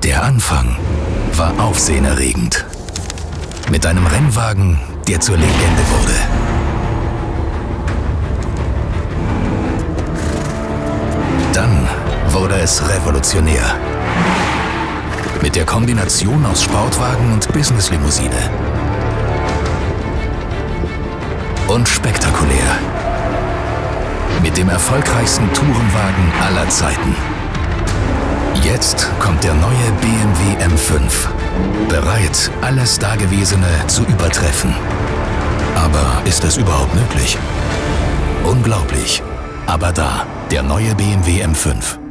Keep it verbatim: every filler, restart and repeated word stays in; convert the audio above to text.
Der Anfang war aufsehenerregend. Mit einem Rennwagen, der zur Legende wurde. Dann wurde es revolutionär. Mit der Kombination aus Sportwagen und Businesslimousine. Und spektakulär. Mit dem erfolgreichsten Tourenwagen aller Zeiten. Jetzt kommt der neue B M W M fünf. Bereit, alles Dagewesene zu übertreffen. Aber ist es überhaupt möglich? Unglaublich. Aber da, der neue B M W M fünf.